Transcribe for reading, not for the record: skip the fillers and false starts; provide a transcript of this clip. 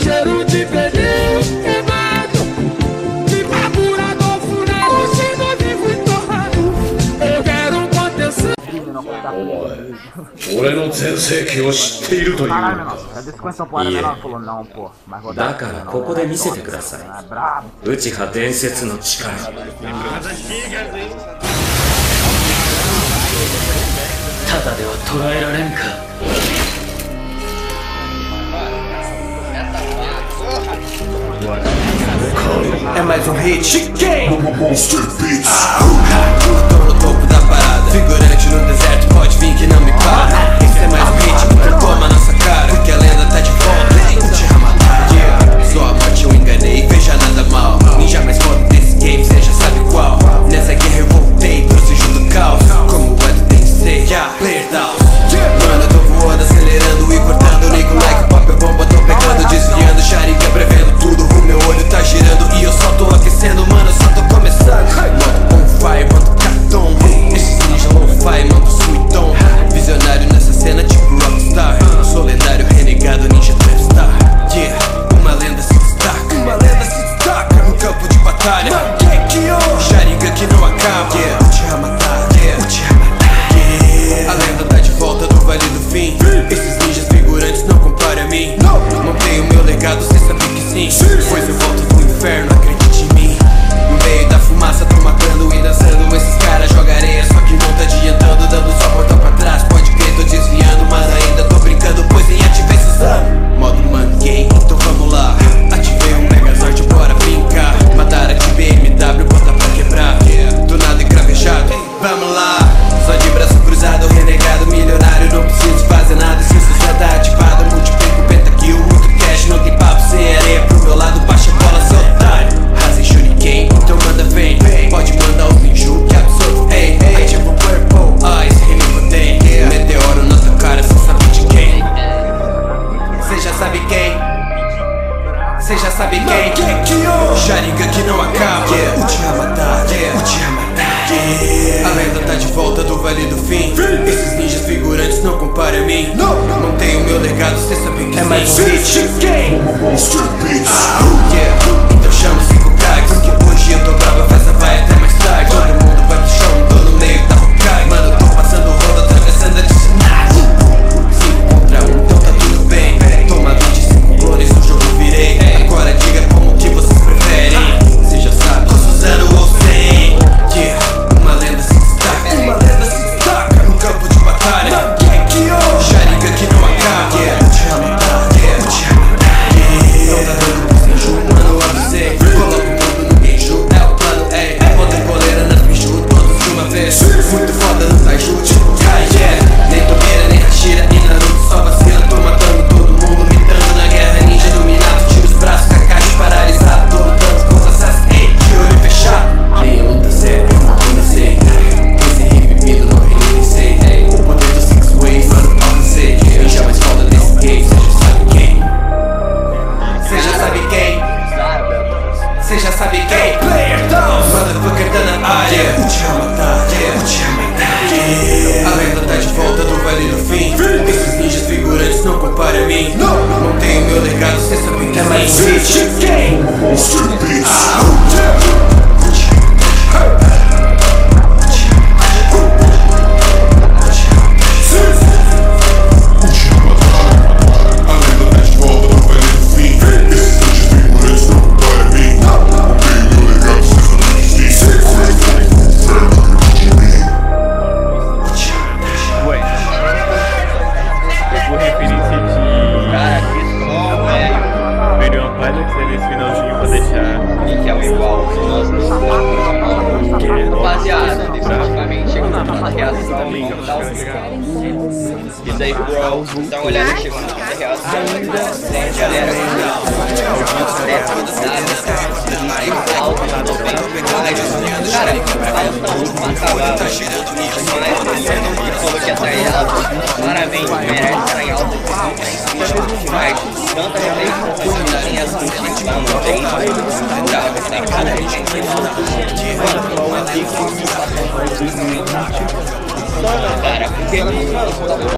cheiro de pneu queimado, de carburador furado, sendo vivo e torrado. Eu quero um contenção. 俺の全盛期を知っているというのか。いえ、だからここで見せてください。内葉伝説の力。ただでは捕らえられんか。 É mais hit. Monster Beats. Tô no topo da parada. Figurante no deserto, pode vir que não me para. Esse é mais hit, então toma nossa cara. Porque a lenda tá de volta. Uchiha Madara. Só a morte eu enganei, veja nada mal. Ninja mais foda desse game, cê já sabe qual. Nessa guerra eu voltei, trouxe junto o caos. Como o Edo tem que ser, player Tauz. Mano, eu tô voando, acelerando e cortando. Nico like pop, é bomba, tô pegando, desviando. Sharingan prevendo tudo, o meu olho tá girando. E eu só tô aquecendo, mano, eu só tô começando. Modo on fire, mando cartão. Esses ninja on fire, mando suitão. Visionário nessa cena, tipo rockstar. Sou lendário, renegado, ninja trapstar. Yeah, uma lenda se destaca. Uma lenda se destaca no campo de batalha. Sharingan que não acaba. Yeah, Uchiha Madara. Yeah, Uchiha Madara. Yeah, a lenda tá de volta do Vale do Fim. Esses ninjas figurantes não comparam a mim. Montei o meu legado, cê sabe que sim. Pois eu volto do inferno, acredite em mim. No meio da fumaça tô matando e dançando. Esses caras jogam areia, só que não tá adiantando. Dando só portão pra trás, pode crer, tô desviando. Mas ainda tô brincando, pois em ativei Suzano. Modo man game, então vamos lá. Ativei um Megazord, bora brincar. Madara de BMW, bota pra quebrar. Do nada encravejado, vamos lá. Só de braço cruzado, renegado, milionário. Não preciso fazer nada, se Suzano tá ativado. Multiplico pentakill, muito cash, não tem papo sem areia. Pro meu lado, baixa a bola, seu otário. Rasen shuriken, então manda vem. Pode mandar o ninju que absorvo, ei. Ativa o purple, esse remo tem. Meteoro na tua cara, cê sabe de quem. Cê já sabe quem. Cê já sabe quem. Sharingan que não acaba. Uchiha Madara. Uchiha Madara. A lenda tá de volta do Vale do Fim. Esses ninjas figurantes não comparam a mim. Montei o meu legado, cê sabe que é mais hit. Monster Beats. Então chama 5 craques, porque hoje eu tô brava, a festa vai até mais tarde. Todo mundo vai pro chão, tô no meio da Hokage. Mano, eu tô passando roda, atravessando a distância. 5 contra 1, então tá tudo bem. Toma 25 clones, o jogo virei. Agora diga como que vocês preferem. Cê já sabe, tô Suzano ou sem. Uma lenda se destaca. Uma lenda se destaca no campo de batalha. Sharingan que não acaba. Uchiha Madara. Uchiha Madara. Não tá dando pro Senju, mano, eu avisei. Coloca o mundo no Genju, é o plano, ei. Bota coleira nas bichos, todos de uma vez. Muito foda no Taiju, tipo Kaijé. Nem Tobira, nem Hashira, e Naruto só vacila. Tô matando todo mundo, mitando na guerra. Ninja dominado, tira os braços, Kakashi paralisado. Tô lutando com os assassinos, ei, de olho fechado. Nem luta séria, eu não comecei. Esse rime pido não reiniciei. O poder dos Six Ways, mano, alcancei. Ninja mais foda desse game, cê já sabe quem. Cê já sabe quem. Cê já sabe quem. Player Tauz. Motherfucker tá na área. Uchiha Madara. Uchiha Madara. A lenda tá de volta do Vale do Fim. Esses ninjas figurantes não comparam a mim. Montei o meu legado, cê sabe que é mais hit. Monster Beats. Nesse finalzinho pra deixar. Que é o igual, nós não rapaziada, definitivamente chegando na reação, vamos dar isso aí, bro, dá uma olhada aqui na reação. Galera, cara, tá girando nisso, mas falou que ia estar em alta. Parabéns, merece estar em alta. Mas tanta gente em as curtidas lá no tempo, cara, porque